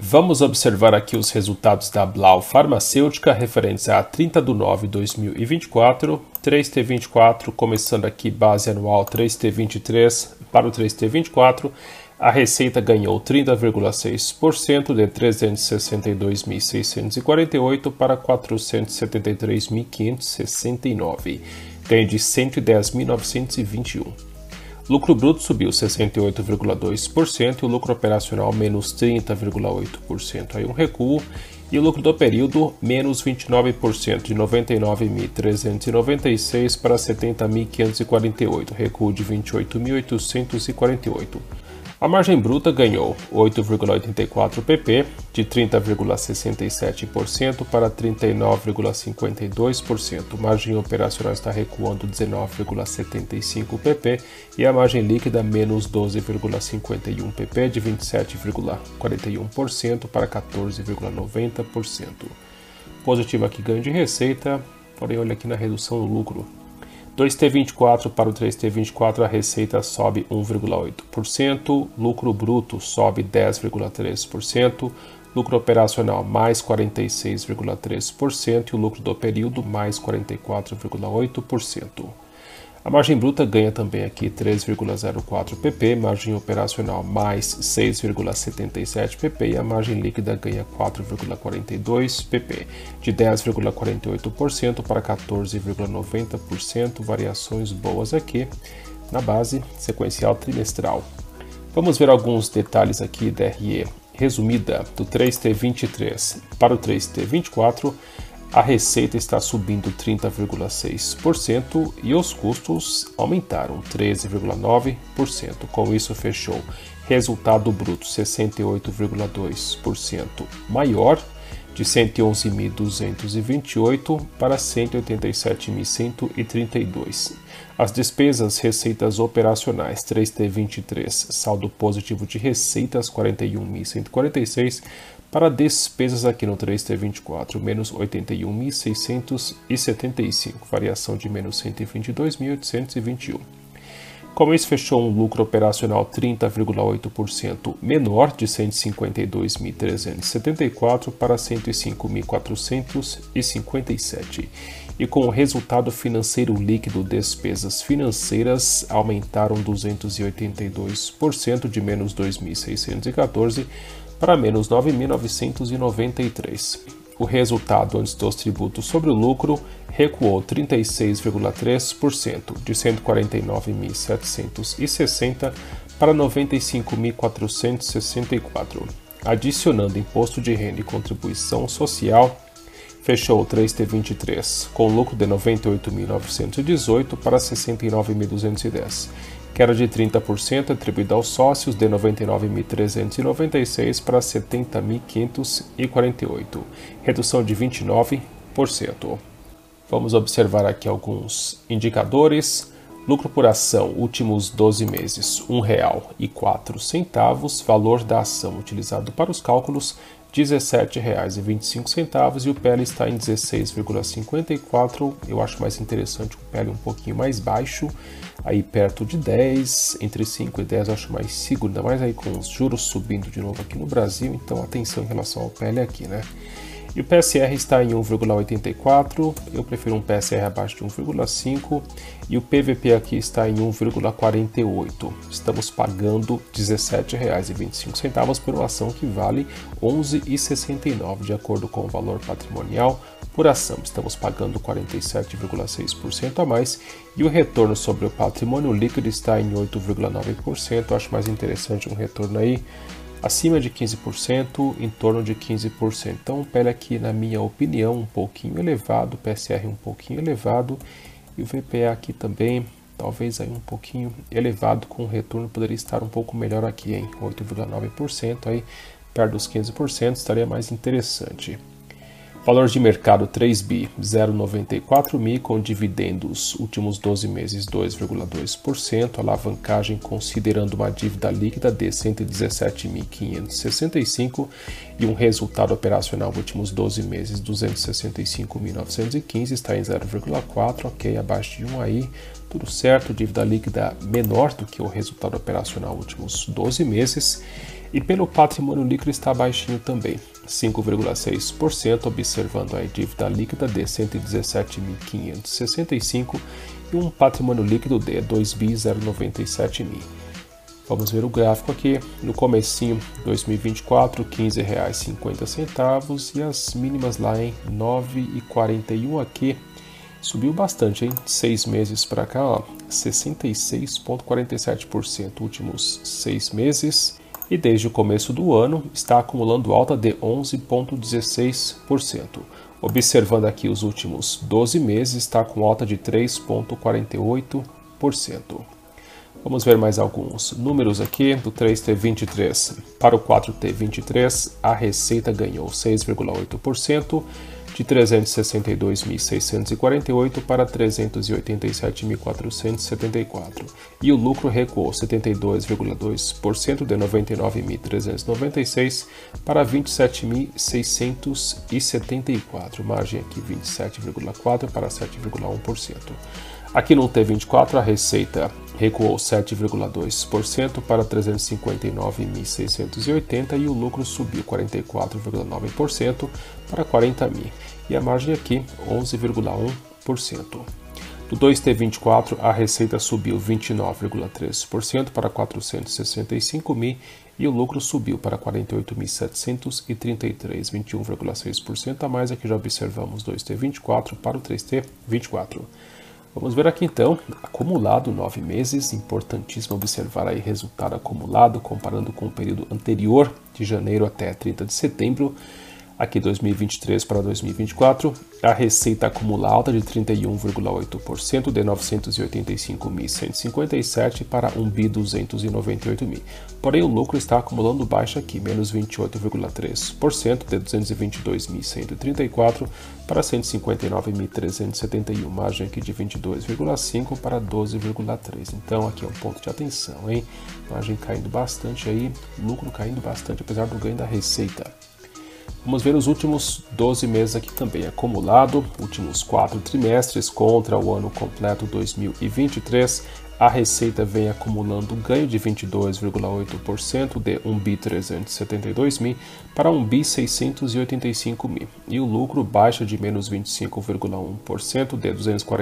Vamos observar aqui os resultados da Blau Farmacêutica referentes a 30/9/2024, 3T24, começando aqui base anual 3T23 para o 3T24, a receita ganhou 30,6% de 362.648 para 473.569, ganho de 110.921. Lucro bruto subiu 68,2% e o lucro operacional menos 30,8%, aí um recuo, e o lucro do período menos 29%, de 99.396 para 70.548, recuo de 28.848. A margem bruta ganhou 8,84 pp, de 30,67% para 39,52%. Margem operacional está recuando 19,75 pp e a margem líquida menos 12,51 pp, de 27,41% para 14,90%. Positivo aqui ganho de receita, porém olha aqui na redução do lucro. 2T24 para o 3T24 a receita sobe 1,8%, lucro bruto sobe 10,3%, lucro operacional mais 46,3% e o lucro do período mais 44,8%. A margem bruta ganha também aqui 3,04 pp, margem operacional mais 6,77 pp e a margem líquida ganha 4,42 pp, de 10,48% para 14,90%, variações boas aqui na base sequencial trimestral. Vamos ver alguns detalhes aqui da RE resumida do 3T23 para o 3T24. A receita está subindo 30,6% e os custos aumentaram 13,9%. Com isso, fechou resultado bruto 68,2% maior, de 111.228 para 187.132. As despesas, receitas operacionais 3T23, saldo positivo de receitas 41.146 para despesas aqui no 3T24, menos 81.675, variação de menos 122.821. Com isso, fechou um lucro operacional 30,8% menor, de 152.374 para 105.457. E com o resultado financeiro líquido, despesas financeiras aumentaram 282%, de menos 2.614 para menos 9.993. O resultado antes dos tributos sobre o lucro recuou 36,3%, de 149.760 para 95.464. Adicionando imposto de renda e contribuição social, fechou o 3T23 com lucro de 98.918 para 69.210. Queda de 30% atribuída aos sócios, de 99.396 para 70.548. Redução de 29%. Vamos observar aqui alguns indicadores. Lucro por ação, últimos 12 meses, R$ 1,04. Valor da ação utilizado para os cálculos, R$ 17,25 e o PL está em 16,54. Eu acho mais interessante o PL um pouquinho mais baixo, aí perto de 10, entre 5 e 10 eu acho mais seguro, ainda mais aí com os juros subindo de novo aqui no Brasil, então atenção em relação ao PL aqui, né? E o PSR está em 1,84, eu prefiro um PSR abaixo de 1,5 e o PVP aqui está em 1,48. Estamos pagando R$ 17,25 por uma ação que vale R$ 11,69 de acordo com o valor patrimonial por ação. Estamos pagando 47,6% a mais e o retorno sobre o patrimônio líquido está em 8,9%. Eu acho mais interessante um retorno aí acima de 15%, em torno de 15%. Então o PL aqui, na minha opinião, um pouquinho elevado, o PSR um pouquinho elevado e o VPA aqui também, talvez aí um pouquinho elevado, com o retorno poderia estar um pouco melhor aqui, em 8,9%, aí perto dos 15%, estaria mais interessante. Valor de mercado 3B 0,94 mi, com dividendos últimos 12 meses 2,2%, alavancagem considerando uma dívida líquida de 117.565 e um resultado operacional últimos 12 meses 265.915, está em 0,4, ok, abaixo de 1 aí, tudo certo, dívida líquida menor do que o resultado operacional últimos 12 meses. E pelo patrimônio líquido está baixinho também, 5,6%, observando a dívida líquida de 117.565 e um patrimônio líquido de 2.097 mil. Vamos ver o gráfico aqui, no comecinho 2024, R$ 15,50 e as mínimas lá em 9,41 aqui. Subiu bastante, hein? 6 meses para cá, ó, 66,47% últimos 6 meses. E desde o começo do ano está acumulando alta de 11,16%. Observando aqui os últimos 12 meses, está com alta de 3,48%. Vamos ver mais alguns números aqui do 3T23 para o 4T23. A receita ganhou 6,8%, de 362.648 para 387.474. E o lucro recuou 72,2%, de 99.396 para 27.674. Margem aqui 27,4% para 7,1%. Aqui no T24 a receita recuou 7,2% para 359.680 e o lucro subiu 44,9% para 40 mil. E a margem aqui 11,1%. Do 2T24 a receita subiu 29,3% para 465 mil e o lucro subiu para 48.733, 21,6% a mais. Aqui já observamos 2T24 para o 3T24. Vamos ver aqui então, acumulado 9 meses, importantíssimo observar aí resultado acumulado, comparando com o período anterior, de janeiro até 30 de setembro, aqui 2023 para 2024, a receita acumula alta de 31,8%, de 985.157 para 1.298.000. Porém, o lucro está acumulando baixa aqui, menos 28,3%, de 222.134 para 159.371, margem aqui de 22,5 para 12,3. Então, aqui é um ponto de atenção, hein? Margem caindo bastante aí, lucro caindo bastante, apesar do ganho da receita. Vamos ver os últimos 12 meses aqui também, acumulado, últimos 4 trimestres contra o ano completo 2023. A receita vem acumulando ganho de 22,8%, de 1.372.000 para 1.685.000. E o lucro baixa de menos 25,1%, de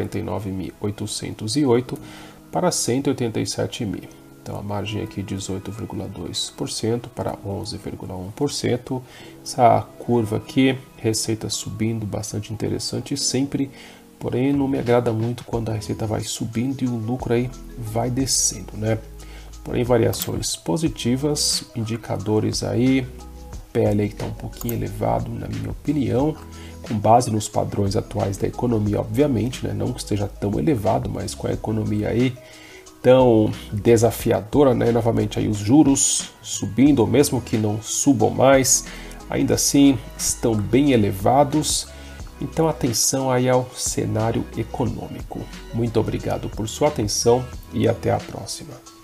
249.808 para 187.000. Então a margem aqui 18,2% para 11,1%. Essa curva aqui, receita subindo, bastante interessante sempre, porém não me agrada muito quando a receita vai subindo e o lucro aí vai descendo, né? Porém variações positivas, indicadores aí, PL aí que está um pouquinho elevado na minha opinião, com base nos padrões atuais da economia, obviamente, né? Não que esteja tão elevado, mas com a economia aí tão desafiadora, né? Novamente aí os juros subindo, ou mesmo que não subam mais, ainda assim estão bem elevados. Então atenção aí ao cenário econômico. Muito obrigado por sua atenção e até a próxima.